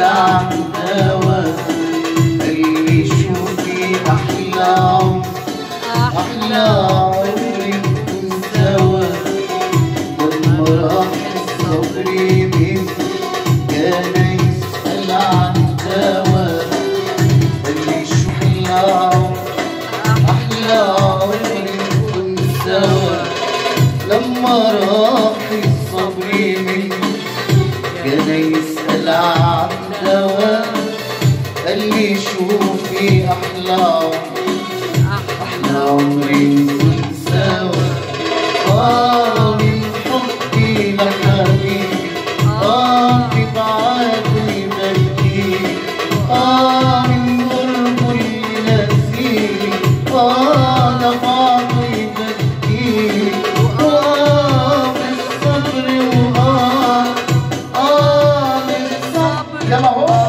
عن هوا قال لي شوفي أحلى عمر أحلى عمري نكون سوا لما راح الصبر مني كان يسأل عن هوا قال لي شوفي أحلى عمري نكون سوا لما راح الصبر مني كان يسأل عن دواء قال لي شوفي أحلى عمري نكون سوا من حبي لحبيبي في بعاده يبكيني من قربه ينسيني لبعضه يبكيني بالصبر بالصبر يلا هو